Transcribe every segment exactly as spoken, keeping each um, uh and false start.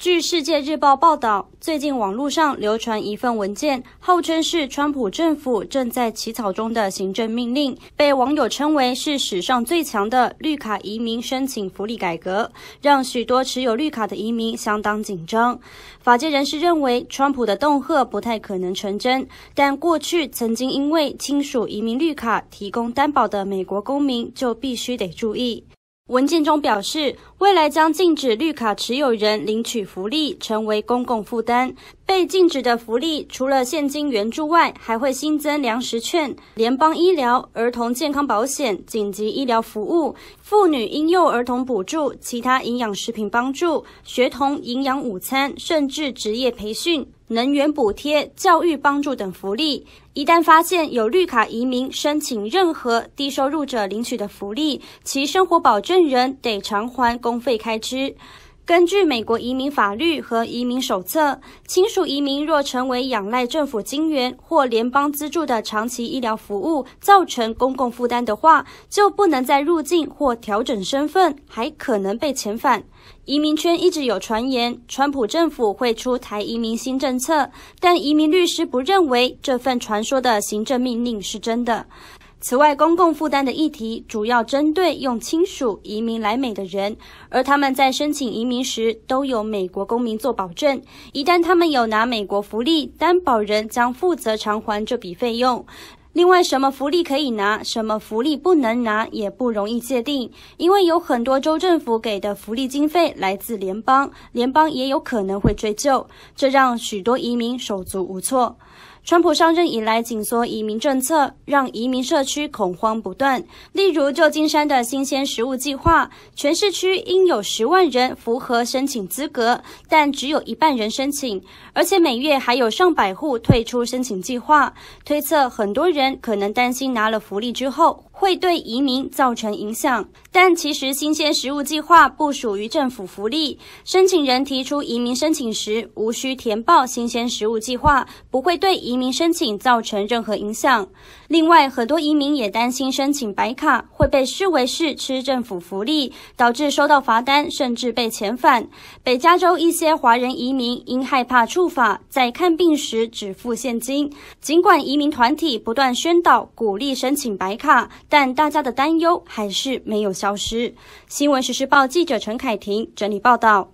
据《世界日报》报道，最近网络上流传一份文件，号称是川普政府正在起草中的行政命令，被网友称为是史上最强的绿卡移民申请福利改革，让许多持有绿卡的移民相当紧张。法界人士认为，川普的恫吓不太可能成真，但过去曾经因为亲属移民绿卡提供担保的美国公民就必须得注意。文件中表示，未来将禁止绿卡持有人领取福利，成为公共负担。被禁止的福利除了现金援助外，还会新增粮食券、联邦医疗、儿童健康保险、紧急医疗服务、妇女婴幼儿童补助、其他营养食品帮助、学童营养午餐，甚至职业培训、能源补贴、教育帮助等福利。一旦发现有绿卡移民申请任何低收入者领取的福利，其生活保证人得偿还公费开支。根据美国移民法律和移民手册，亲属移民若成为仰赖政府金援或联邦资助的长期医疗服务，造成公共负担的话，就不能再入境或调整身份，还可能被遣返。移民圈一直有传言，川普政府会出台移民新政策，但移民律师不认为这份传说的行政命令是真的。此外，公共负担的议题主要针对用亲属移民来美的人，而他们在申请移民时都有美国公民做保证，一旦他们有拿美国福利，担保人将负责偿还这笔费用。另外，什么福利可以拿，什么福利不能拿，也不容易界定，因为有很多州政府给的福利经费来自联邦，联邦也有可能会追究，这让许多移民手足无措。川普上任以来紧缩移民政策，让移民社区恐慌不断。例如旧金山的新鲜食物计划，全市区应有十万人符合申请资格，但只有一半人申请，而且每月还有上百户退出申请计划。推测很多人可能担心拿了福利之后会对移民造成影响，但其实新鲜食物计划不属于政府福利，申请人提出移民申请时无需填报新鲜食物计划，不会对移民申请造成任何影响。另外，很多移民也担心申请白卡会被视为是吃政府福利，导致收到罚单甚至被遣返。北加州一些华人移民因害怕处罚，在看病时只付现金。尽管移民团体不断宣导鼓励申请白卡，但大家的担忧还是没有消失。新闻时事报记者陈凯婷整理报道。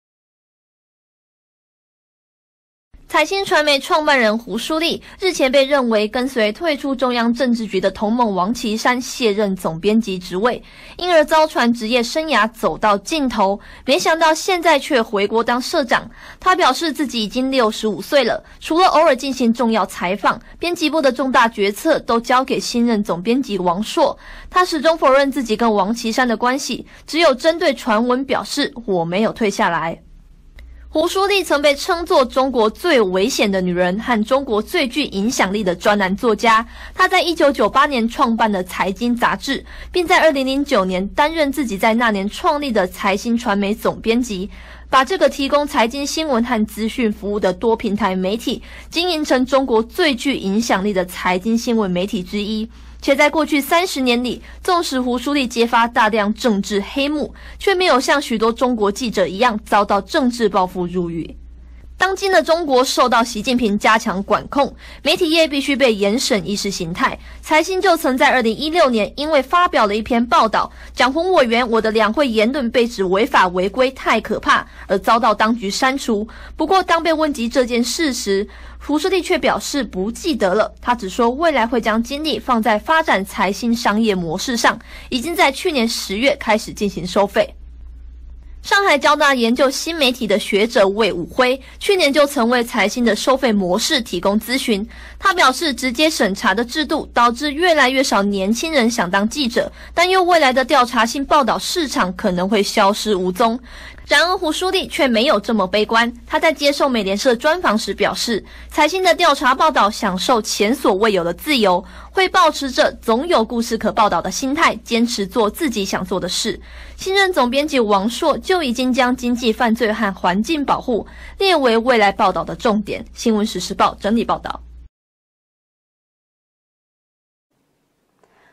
财新传媒创办人胡舒立日前被认为跟随退出中央政治局的同盟王岐山卸任总编辑职位，因而遭传职业生涯走到尽头，没想到现在却回国当社长。他表示自己已经六十五岁了，除了偶尔进行重要采访，编辑部的重大决策都交给新任总编辑王硕。他始终否认自己跟王岐山的关系，只有针对传闻表示我没有退下来。胡舒立曾被称作中国最危险的女人和中国最具影响力的专栏作家。她在一九九八年创办了财经杂志，并在二零零九年担任自己在那年创立的财新传媒总编辑，把这个提供财经新闻和资讯服务的多平台媒体经营成中国最具影响力的财经新闻媒体之一。且在过去三十年里，纵使胡舒立揭发大量政治黑幕，却没有像许多中国记者一样遭到政治报复入狱。当今的中国受到习近平加强管控，媒体业必须被严审意识形态。财新就曾在二零一六年因为发表了一篇报道，讲胡委员我的两会言论被指违法违规太可怕，而遭到当局删除。不过当被问及这件事时，胡舒立却表示不记得了，他只说未来会将精力放在发展财新商业模式上，已经在去年十月开始进行收费。上海交大研究新媒体的学者魏武辉，去年就曾为财新的收费模式提供咨询。他表示，直接审查的制度导致越来越少年轻人想当记者，担忧未来的调查性报道市场可能会消失无踪。然而胡舒立却没有这么悲观，他在接受美联社专访时表示，财新的调查报道享受前所未有的自由，会抱持着总有故事可报道的心态，坚持做自己想做的事。新任总编辑王硕就已经将经济犯罪和环境保护列为未来报道的重点。新闻时事报整理报道。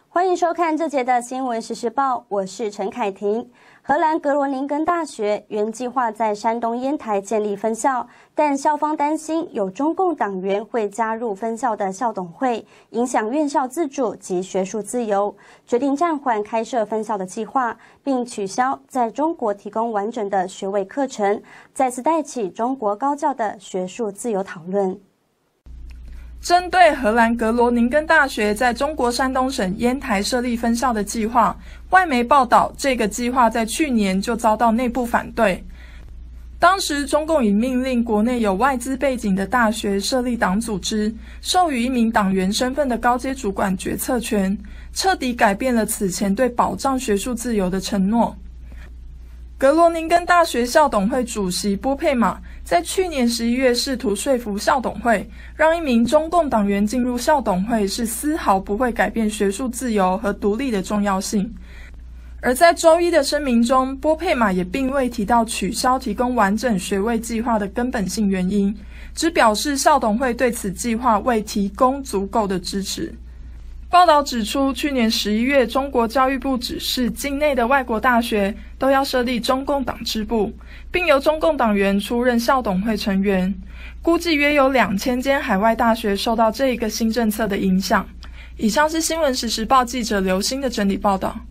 欢迎收看这节的新闻时事报，我是陈凯婷。荷兰格罗宁根大学原计划在山东烟台建立分校，但校方担心有中共党员会加入分校的校董会，影响院校自主及学术自由，决定暂缓开设分校的计划，并取消在中国提供完整的学位课程，再次带起中国高教的学术自由讨论。 针对荷兰格罗宁根大学在中国山东省烟台设立分校的计划，外媒报道，这个计划在去年就遭到内部反对。当时中共已命令国内有外资背景的大学设立党组织，授予一名党员身份的高阶主管决策权，彻底改变了此前对保障学术自由的承诺。格罗宁根大学校董会主席波佩马在去年十一月试图说服校董会，让一名中共党员进入校董会是丝毫不会改变学术自由和独立的重要性。而在周一的声明中，波佩马也并未提到取消提供完整学位计划的根本性原因，只表示校董会对此计划未提供足够的支持。报道指出，去年十一月，中国教育部指示境内的外国大学都要设立中共党支部，并由中共党员出任校董会成员。估计约有两千间海外大学受到这一个新政策的影响。以上是新闻时时报记者刘星的整理报道。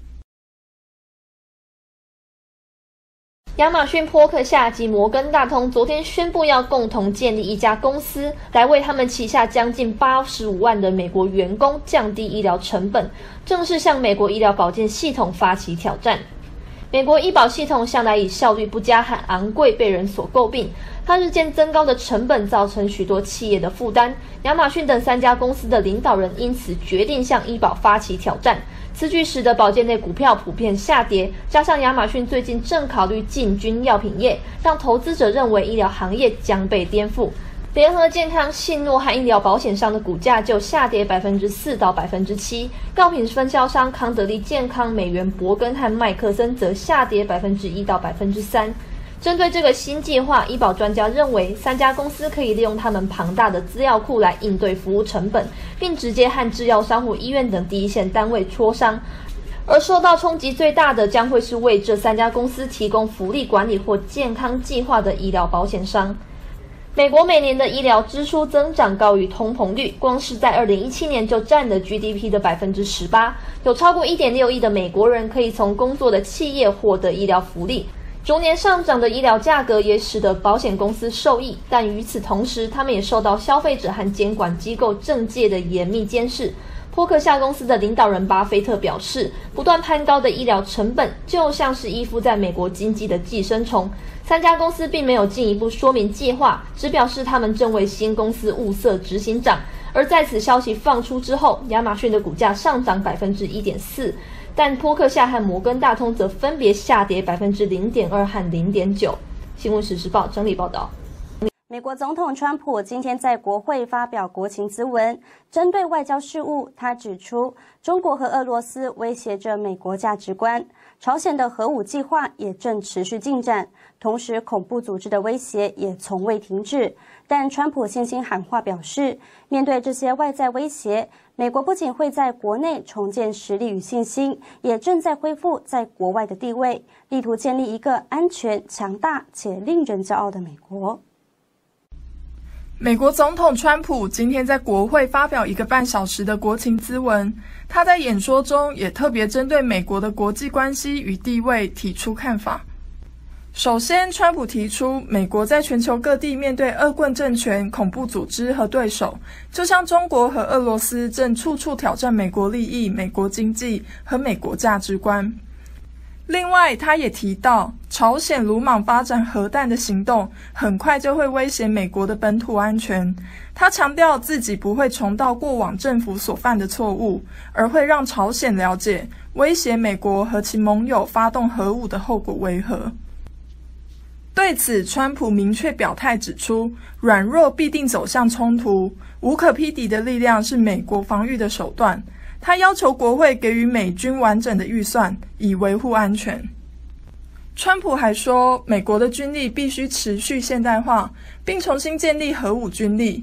亚马逊、波克夏及摩根大通昨天宣布要共同建立一家公司，来为他们旗下将近八十五万的美国员工降低医疗成本，正式向美国医疗保健系统发起挑战。美国医保系统向来以效率不佳和昂贵被人所诟病，它日渐增高的成本造成许多企业的负担。亚马逊等三家公司的领导人因此决定向医保发起挑战。此举使得保健类股票普遍下跌，加上亚马逊最近正考虑进军药品业，让投资者认为医疗行业将被颠覆。联合健康、信诺和医疗保险商的股价就下跌百分之四到百分之七，药品分销商康得利健康、美元伯根和麦克森则下跌百分之一到百分之三。针对这个新计划，医保专家认为，三家公司可以利用他们庞大的资料库来应对服务成本，并直接和制药商或医院等第一线单位磋商。而受到冲击最大的将会是为这三家公司提供福利管理或健康计划的医疗保险商。美国每年的医疗支出增长高于通膨率，光是在二零一七年就占了 G D P 的 百分之十八， 有超过 一点六亿的美国人可以从工作的企业获得医疗福利。逐年上涨的医疗价格也使得保险公司受益，但与此同时，他们也受到消费者和监管机构政界的严密监视。波克夏公司的领导人巴菲特表示，不断攀高的医疗成本就像是依附在美国经济的寄生虫。三家公司并没有进一步说明计划，只表示他们正为新公司物色执行长。而在此消息放出之后，亚马逊的股价上涨 百分之一点四， 但波克夏和摩根大通则分别下跌 百分之零点二 和 零点九。新闻时事报整理报道。 美国总统川普今天在国会发表国情咨文，针对外交事务，他指出中国和俄罗斯威胁着美国价值观，朝鲜的核武计划也正持续进展，同时恐怖组织的威胁也从未停止。但川普信心喊话表示，面对这些外在威胁，美国不仅会在国内重建实力与信心，也正在恢复在国外的地位，力图建立一个安全、强大且令人骄傲的美国。 美国总统川普今天在国会发表一个半小时的国情咨文，他在演说中也特别针对美国的国际关系与地位提出看法。首先，川普提出，美国在全球各地面对恶棍政权、恐怖组织和对手，就像中国和俄罗斯正处处挑战美国利益、美国经济和美国价值观。另外，他也提到，朝鲜鲁莽发展核弹的行动很快就会威胁美国的本土安全。他强调自己不会重蹈过往政府所犯的错误，而会让朝鲜了解威胁美国和其盟友发动核武的后果为何。对此，川普明确表态指出，软弱必定走向冲突，无可匹敌的力量是美国防御的手段。他要求国会给予美军完整的预算，以维护安全。川普还说，美国的军力必须持续现代化，并重新建立核武军力。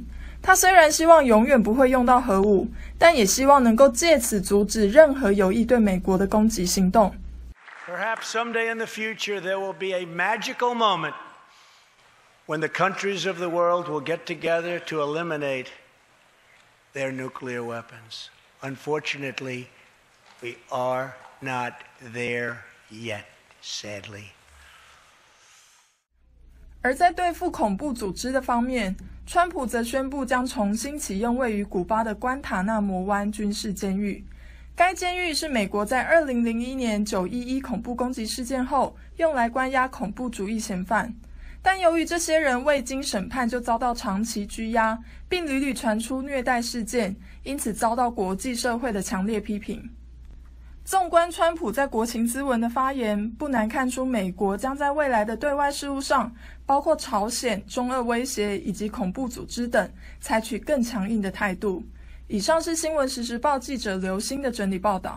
他虽然希望永远不会用到核武，但也希望能够借此阻止任何有意对美国的攻击行动。 Perhaps someday in the future there will be a magical moment when the countries of the world will get together to eliminate their nuclear weapons. Unfortunately, we are not there yet, sadly. 而在对付恐怖组织的方面，川普则宣布将重新启用位于古巴的关塔纳摩湾军事监狱。该监狱是美国在二零零一年九一一恐怖攻击事件后用来关押恐怖主义嫌犯，但由于这些人未经审判就遭到长期拘押，并屡屡传出虐待事件，因此遭到国际社会的强烈批评。纵观川普在国情咨文的发言，不难看出美国将在未来的对外事务上，包括朝鲜、中俄威胁以及恐怖组织等，采取更强硬的态度。以上是新闻时时报记者刘星的整理报道。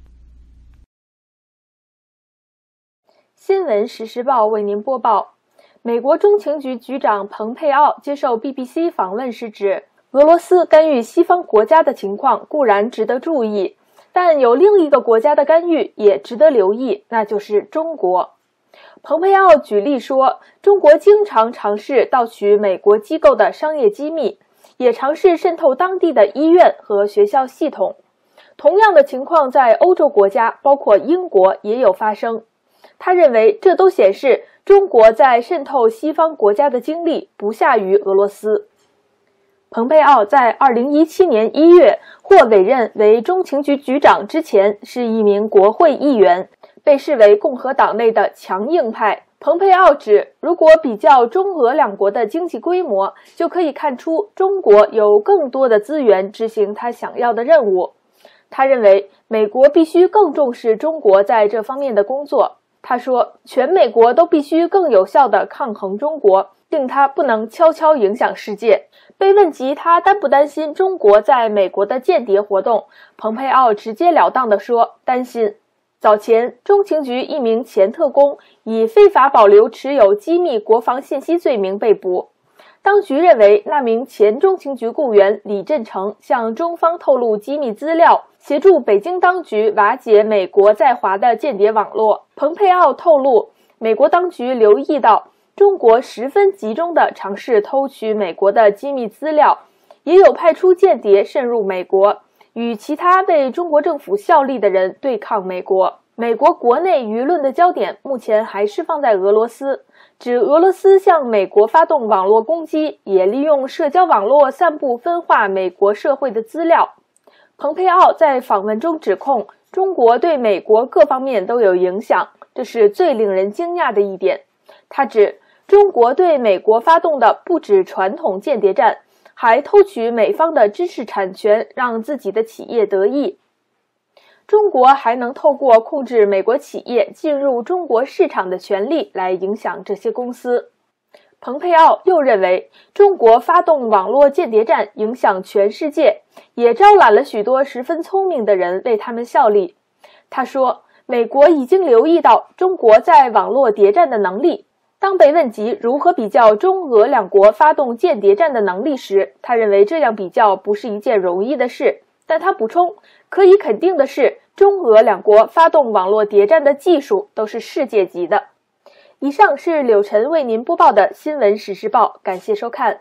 新闻时时报为您播报。美国中情局局长蓬佩奥接受 B B C 访问时指，俄罗斯干预西方国家的情况固然值得注意，但有另一个国家的干预也值得留意，那就是中国。蓬佩奥举例说，中国经常尝试盗取美国机构的商业机密，也尝试渗透当地的医院和学校系统。同样的情况在欧洲国家，包括英国也有发生。他认为这都显示中国在渗透西方国家的经历不下于俄罗斯。蓬佩奥在二零一七年一月获委任为中情局局长之前是一名国会议员，被视为共和党内的强硬派。蓬佩奥指，如果比较中俄两国的经济规模，就可以看出中国有更多的资源执行他想要的任务。他认为美国必须更重视中国在这方面的工作。他说，全美国都必须更有效地抗衡中国，令它不能悄悄影响世界。被问及他担不担心中国在美国的间谍活动，蓬佩奥直截了当地说，担心。早前，中情局一名前特工以非法保留持有机密国防信息罪名被捕。当局认为，那名前中情局雇员李振成向中方透露机密资料，协助北京当局瓦解美国在华的间谍网络。蓬佩奥透露，美国当局留意到中国十分集中地尝试偷取美国的机密资料，也有派出间谍渗入美国，与其他为中国政府效力的人对抗美国。美国国内舆论的焦点目前还是放在俄罗斯，指俄罗斯向美国发动网络攻击，也利用社交网络散布分化美国社会的资料。蓬佩奥在访问中指控，中国对美国各方面都有影响，这是最令人惊讶的一点。他指，中国对美国发动的不止传统间谍战，还偷取美方的知识产权，让自己的企业得益。中国还能透过控制美国企业进入中国市场的权利来影响这些公司。蓬佩奥又认为，中国发动网络间谍战影响全世界，也招揽了许多十分聪明的人为他们效力。他说，美国已经留意到中国在网络谍战的能力。当被问及如何比较中俄两国发动间谍战的能力时，他认为这样比较不是一件容易的事。但他补充，可以肯定的是，中俄两国发动网络谍战的技术都是世界级的。以上是柳晨为您播报的新闻时事报，感谢收看。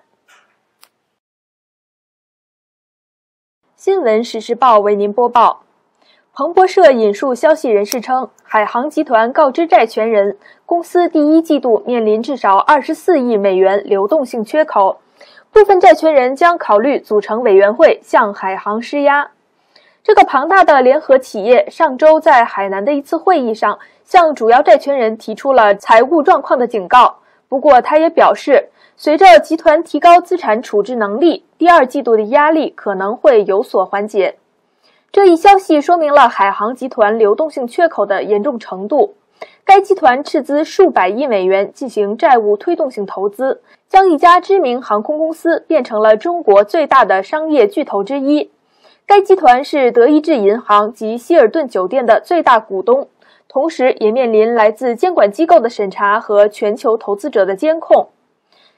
新闻时事报为您播报。彭博社引述消息人士称，海航集团告知债权人，公司第一季度面临至少二十四亿美元流动性缺口，部分债权人将考虑组成委员会向海航施压。这个庞大的联合企业上周在海南的一次会议上，向主要债权人提出了财务状况的警告。不过，他也表示，随着集团提高资产处置能力，第二季度的压力可能会有所缓解。这一消息说明了海航集团流动性缺口的严重程度。该集团斥资数百亿美元进行债务推动性投资，将一家知名航空公司变成了中国最大的商业巨头之一。该集团是德意志银行及希尔顿酒店的最大股东，同时也面临来自监管机构的审查和全球投资者的监控。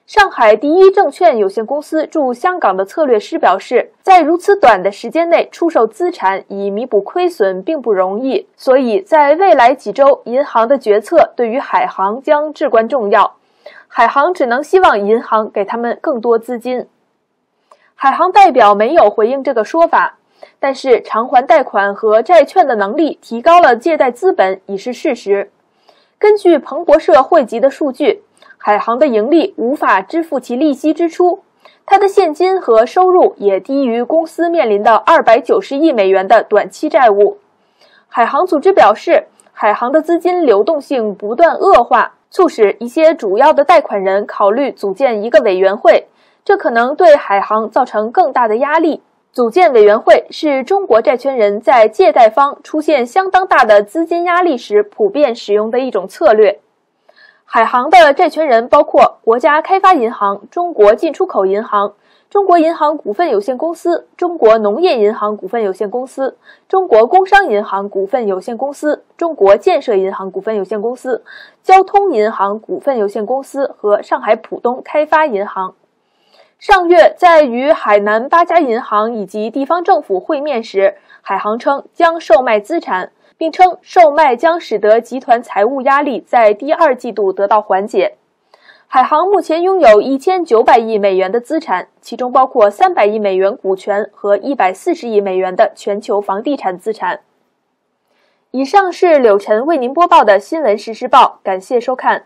上海第一证券有限公司驻香港的策略师表示，在如此短的时间内出售资产以弥补亏损并不容易，所以在未来几周，银行的决策对于海航将至关重要。海航只能希望银行给他们更多资金。海航代表没有回应这个说法，但是偿还贷款和债券的能力提高了借贷资本已是事实。根据彭博社汇集的数据，海航的盈利无法支付其利息支出，它的现金和收入也低于公司面临的二百九十亿美元的短期债务。海航组织表示，海航的资金流动性不断恶化，促使一些主要的贷款人考虑组建一个委员会，这可能对海航造成更大的压力。组建委员会是中国债权人在借贷方出现相当大的资金压力时普遍使用的一种策略。海航的债权人包括国家开发银行、中国进出口银行、中国银行股份有限公司、中国农业银行股份有限公司、中国工商银行股份有限公司、中国建设银行股份有限公司、交通银行股份有限公司和上海浦东开发银行。上月在与海南八家银行以及地方政府会面时，海航称将售卖资产，并称售卖将使得集团财务压力在第二季度得到缓解。海航目前拥有一千九百亿美元的资产，其中包括三百亿美元股权和一百四十亿美元的全球房地产资产。以上是柳晨为您播报的新闻时事报，感谢收看。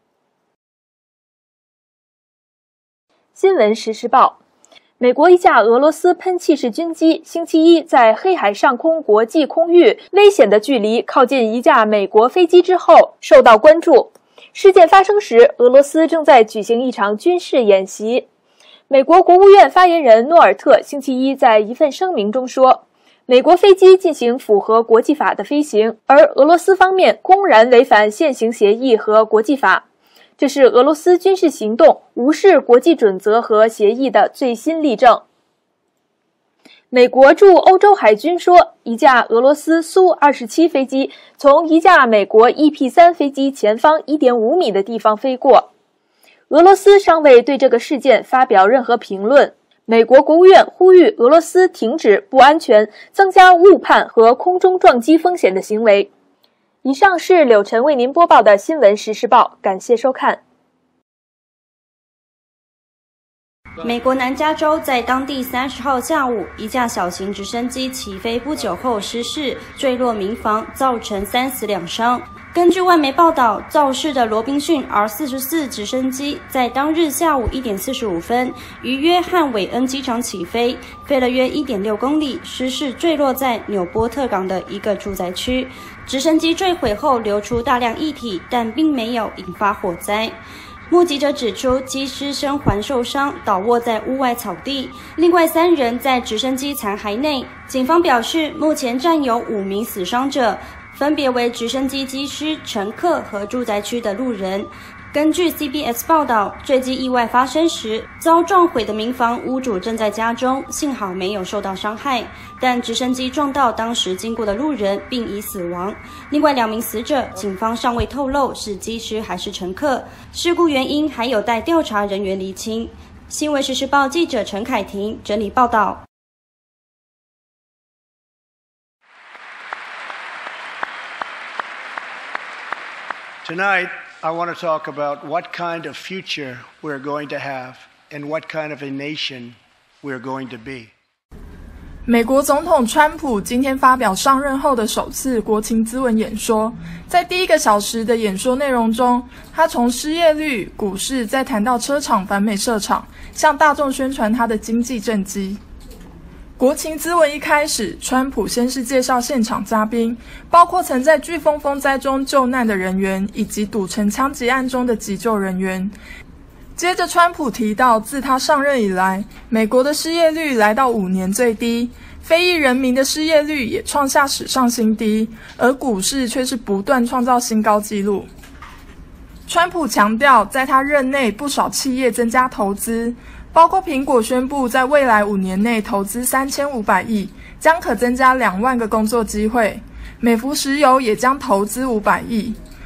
新闻时事报，美国一架俄罗斯喷气式军机星期一在黑海上空国际空域危险的距离靠近一架美国飞机之后受到关注。事件发生时，俄罗斯正在举行一场军事演习。美国国务院发言人诺尔特星期一在一份声明中说，美国飞机进行符合国际法的飞行，而俄罗斯方面公然违反现行协议和国际法。这是俄罗斯军事行动无视国际准则和协议的最新例证。美国驻欧洲海军说，一架俄罗斯苏二十七飞机从一架美国 E P 三 飞机前方 一点五米的地方飞过。俄罗斯尚未对这个事件发表任何评论。美国国务院呼吁俄罗斯停止不安全、增加误判和空中撞击风险的行为。以上是柳晨为您播报的新闻时事报，感谢收看。 美国南加州在当地三十号下午，一架小型直升机起飞不久后失事，坠落民房，造成三死两伤。根据外媒报道，肇事的罗宾逊 R 四十四 直升机在当日下午一点四十五分于约翰韦恩机场起飞，飞了约 一点六公里，失事坠落在纽波特港的一个住宅区。直升机坠毁后流出大量液体，但并没有引发火灾。目击者指出，机师身环受伤，倒卧在屋外草地。另外三人在直升机残骸内。警方表示，目前暂有五名死伤者，分别为直升机机师、乘客和住宅区的路人。根据 C B S 报道，坠机意外发生时，遭撞毁的民房屋主正在家中，幸好没有受到伤害，但直升机撞到当时经过的路人，并已死亡。另外两名死者，警方尚未透露是机师还是乘客，事故原因还有待调查人员厘清。新闻时事报记者陈凯婷整理报道。 Tonight, I want to talk about what kind of future we're going to have and what kind of a nation we're going to be. 美国总统川普今天发表上任后的首次国情咨文演说，在第一个小时的演说内容中，他从失业率、股市，再谈到车厂、反美设厂，向大众宣传他的经济政绩。国情咨文一开始，川普先是介绍现场嘉宾，包括曾在飓风风灾中救难的人员，以及赌城枪击案中的急救人员。接着，川普提到，自他上任以来，美国的失业率来到五年最低，非裔人民的失业率也创下史上新低，而股市却是不断创造新高纪录。川普强调，在他任内，不少企业增加投资。包括苹果宣布在未来五年内投资三千五百亿，将可增加两万个工作机会。美孚石油也将投资五百亿。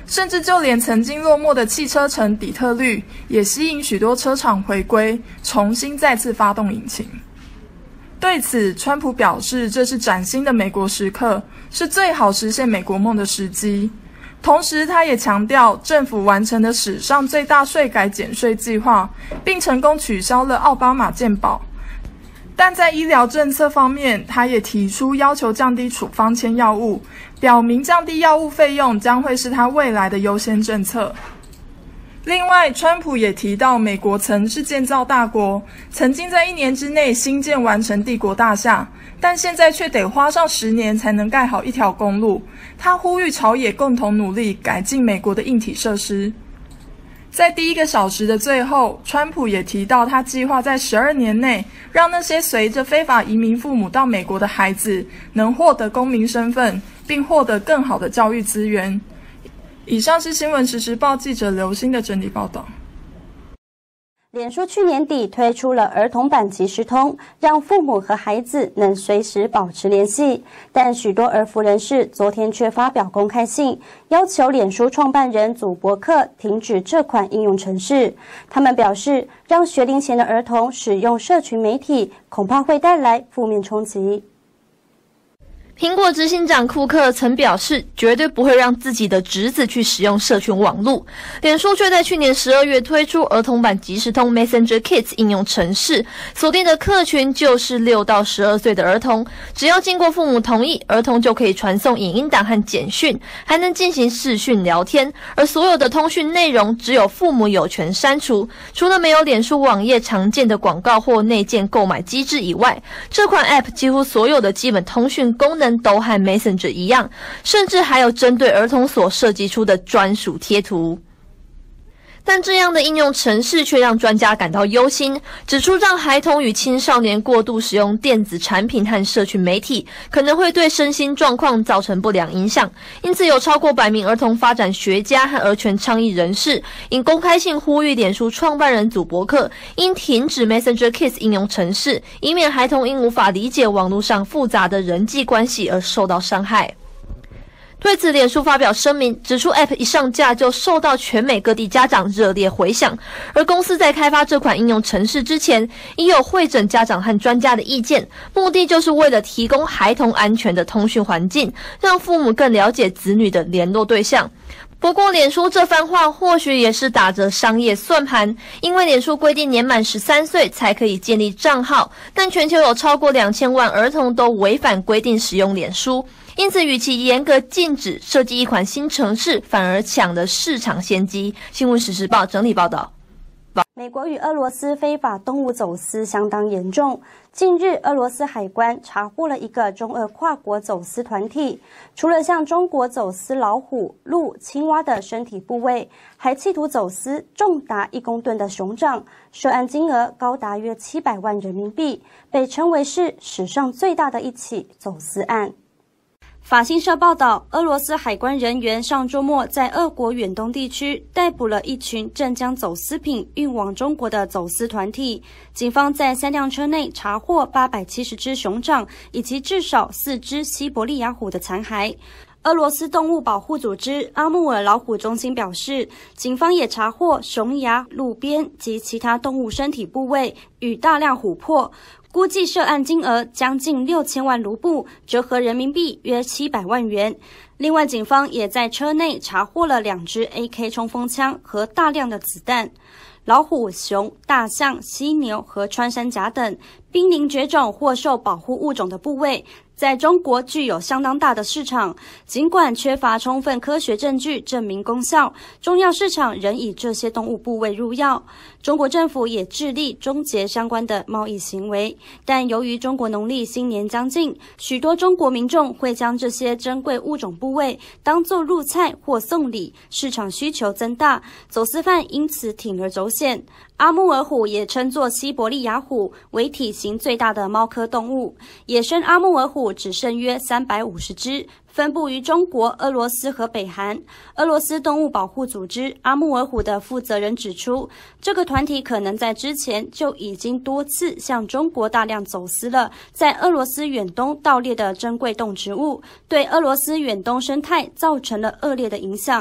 甚至就连曾经落寞的汽车城底特律，也吸引许多车厂回归，重新再次发动引擎。对此，川普表示，这是崭新的美国时刻，是最好实现美国梦的时机。同时，他也强调，政府完成了史上最大税改减税计划，并成功取消了奥巴马健保。但在医疗政策方面，他也提出要求降低处方签药物，表明降低药物费用将会是他未来的优先政策。另外，川普也提到，美国曾是建造大国，曾经在一年之内新建完成帝国大厦，但现在却得花上十年才能盖好一条公路。他呼吁朝野共同努力改进美国的硬体设施。在第一个小时的最后，川普也提到，他计划在十二年内让那些随着非法移民父母到美国的孩子能获得公民身份，并获得更好的教育资源。以上是新闻时时报记者刘星的整理报道。 脸书去年底推出了儿童版即时通，让父母和孩子能随时保持联系。但许多儿福人士昨天却发表公开信，要求脸书创办人祖伯克停止这款应用程式。他们表示，让学龄前的儿童使用社群媒体，恐怕会带来负面冲击。 苹果执行长库克曾表示，绝对不会让自己的侄子去使用社群网络。脸书却在去年十二月推出儿童版即时通 Messenger Kids 应用程式，锁定的客群就是六到十二岁的儿童。只要经过父母同意，儿童就可以传送影音档和简讯，还能进行视讯聊天。而所有的通讯内容只有父母有权删除，除了没有脸书网页常见的广告或内建购买机制以外，这款 App 几乎所有的基本通讯功能都和 Messenger 一样，甚至还有针对儿童所设计出的专属贴图。但这样的应用程式却让专家感到忧心，指出让孩童与青少年过度使用电子产品和社群媒体，可能会对身心状况造成不良影响。因此，有超过百名儿童发展学家和儿权倡议人士因公开信呼吁脸书创办人祖伯克应停止 Messenger Kids 应用程式，以免孩童因无法理解网络上复杂的人际关系而受到伤害。对此，脸书发表声明，指出 App 一上架就受到全美各地家长热烈回响，而公司在开发这款应用程式之前，已有会诊家长和专家的意见，目的就是为了提供孩童安全的通讯环境，让父母更了解子女的联络对象。不过，脸书这番话或许也是打着商业算盘，因为脸书规定年满十三岁才可以建立账号，但全球有超过两千万儿童都违反规定使用脸书。因此，与其严格禁止，设计一款新程式，反而抢了市场先机。新闻时时报整理报道。 美国与俄罗斯非法动物走私相当严重。近日，俄罗斯海关查获了一个中俄跨国走私团体，除了向中国走私老虎、鹿、青蛙的身体部位，还企图走私重达一公吨的熊掌，涉案金额高达约七百万人民币，被称为是史上最大的一起走私案。法新社报道，俄罗斯海关人员上周末在俄国远东地区逮捕了一群正将走私品运往中国的走私团体。警方在三辆车内查获八百七十只熊掌以及至少四只西伯利亚虎的残骸。俄罗斯动物保护组织阿穆尔老虎中心表示，警方也查获熊牙、鹿鞭及其他动物身体部位与大量琥珀。估计涉案金额将近六千万卢布，折合人民币约七百万元。另外，警方也在车内查获了两支 A K 冲锋枪和大量的子弹。老虎、熊、大象、犀牛和穿山甲等濒临绝种或受保护物种的部位，在中国具有相当大的市场。尽管缺乏充分科学证据证明功效，中药市场仍以这些动物部位入药。中国政府也致力终结相关的贸易行为，但由于中国农历新年将近，许多中国民众会将这些珍贵物种部位当作入菜或送礼，市场需求增大，走私犯因此铤而走险。阿穆尔虎也称作西伯利亚虎，为体型最大的猫科动物。野生阿穆尔虎只剩约三百五十只，分布于中国、俄罗斯和北韩。俄罗斯动物保护组织阿穆尔虎的负责人指出，这个团体可能在之前就已经多次向中国大量走私了在俄罗斯远东盗猎的珍贵动植物，对俄罗斯远东生态造成了恶劣的影响。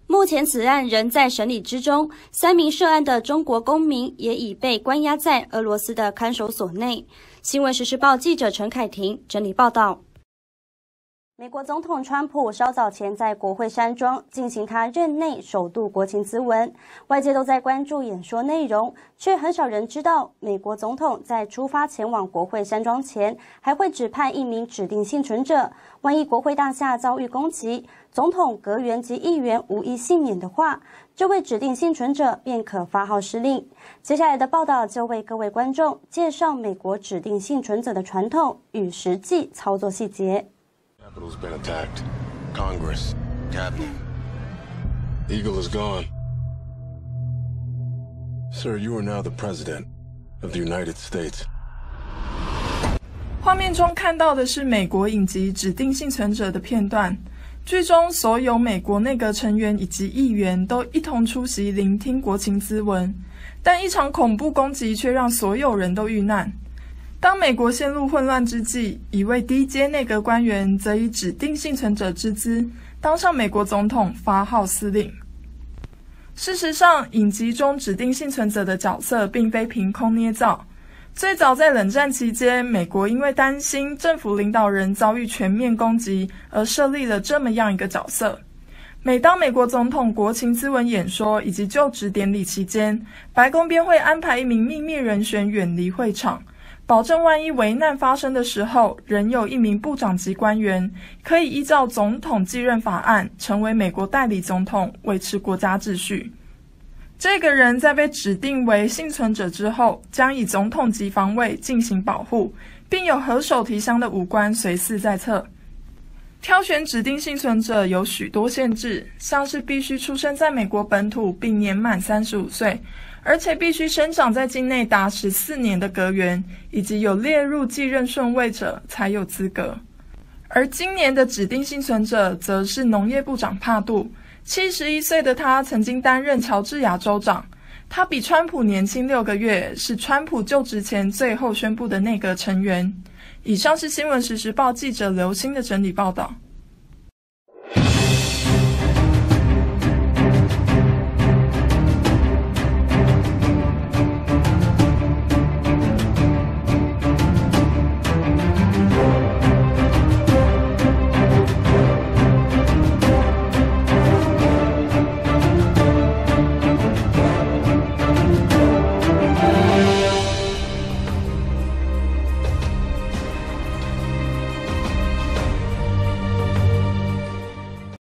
目前此案仍在审理之中，三名涉案的中国公民也已被关押在俄罗斯的看守所内。新闻时事报记者陈凯婷整理报道。美国总统川普稍早前在国会山庄进行他任内首度国情咨文，外界都在关注演说内容，却很少人知道，美国总统在出发前往国会山庄前，还会指派一名指定幸存者，万一国会大厦遭遇攻击，总统、阁员及议员无一幸免的话，这位指定幸存者便可发号施令。接下来的报道就为各位观众介绍美国指定幸存者的传统与实际操作细节。 Capitol's been attacked. Congress, cabinet. Eagle is gone. Sir, you are now the president of the United States. 画面中看到的是美国影集《指定幸存者》的片段。剧中所有美国内阁成员以及议员都一同出席聆听国情咨文，但一场恐怖攻击却让所有人都遇难。当美国陷入混乱之际，一位低阶内阁官员则以指定幸存者之姿当上美国总统，发号施令。事实上，影集中指定幸存者的角色并非凭空捏造。最早在冷战期间，美国因为担心政府领导人遭遇全面攻击，而设立了这么样一个角色。每当美国总统国情咨文演说以及就职典礼期间，白宫便会安排一名秘密人选远离会场，保证万一危难发生的时候，仍有一名部长级官员可以依照总统继任法案成为美国代理总统，维持国家秩序。这个人在被指定为幸存者之后，将以总统级防卫进行保护，并有合手提箱的武官随侍在侧。挑选指定幸存者有许多限制，像是必须出生在美国本土并年满三十五岁，而且必须生长在境内达十四年的阁员，以及有列入继任顺位者才有资格。而今年的指定幸存者则是农业部长帕杜，七十一岁的他曾经担任乔治亚州长，他比川普年轻六个月，是川普就职前最后宣布的内阁成员。以上是新闻时事报记者刘星的整理报道。